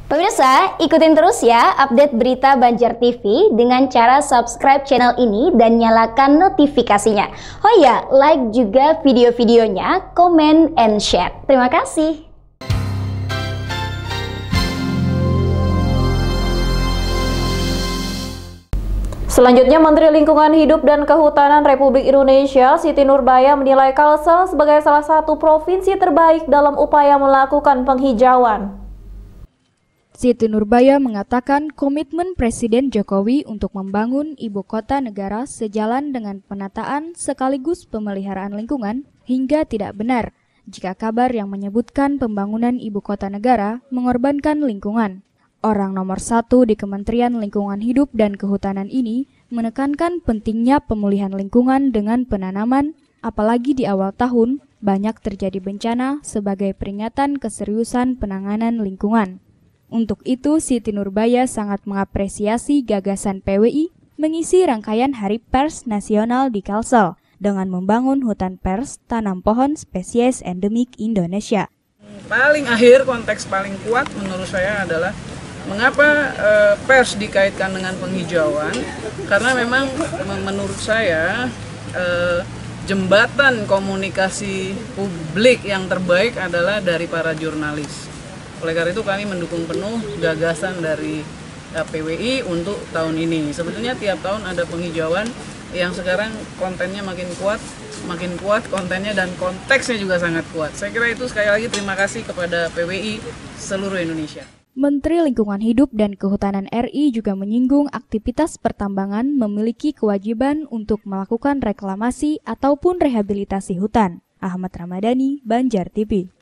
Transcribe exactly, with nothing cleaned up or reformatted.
Pemirsa, ikutin terus ya update berita Banjar T V dengan cara subscribe channel ini dan nyalakan notifikasinya. Oh ya, like juga video-videonya, comment and share. Terima kasih. Selanjutnya, Menteri Lingkungan Hidup dan Kehutanan Republik Indonesia, Siti Nurbaya, menilai Kalsel sebagai salah satu provinsi terbaik dalam upaya melakukan penghijauan. Siti Nurbaya mengatakan komitmen Presiden Jokowi untuk membangun ibu kota negara sejalan dengan penataan sekaligus pemeliharaan lingkungan hingga tidak benar jika kabar yang menyebutkan pembangunan ibu kota negara mengorbankan lingkungan. Orang nomor satu di Kementerian Lingkungan Hidup dan Kehutanan ini menekankan pentingnya pemulihan lingkungan dengan penanaman, apalagi di awal tahun banyak terjadi bencana sebagai peringatan keseriusan penanganan lingkungan. Untuk itu, Siti Nurbaya sangat mengapresiasi gagasan P W I mengisi rangkaian Hari Pers Nasional di Kalsel dengan membangun hutan pers tanam pohon spesies endemik Indonesia. Paling akhir, konteks paling kuat menurut saya adalah mengapa eh, pers dikaitkan dengan penghijauan, karena memang menurut saya eh, jembatan komunikasi publik yang terbaik adalah dari para jurnalis. Oleh karena itu kami mendukung penuh gagasan dari P W I untuk tahun ini. Sebetulnya tiap tahun ada penghijauan yang sekarang kontennya makin kuat, makin kuat kontennya dan konteksnya juga sangat kuat. Saya kira itu sekali lagi terima kasih kepada P W I seluruh Indonesia. Menteri Lingkungan Hidup dan Kehutanan R I juga menyinggung aktivitas pertambangan memiliki kewajiban untuk melakukan reklamasi ataupun rehabilitasi hutan. Ahmad Ramadhani, Banjar T V.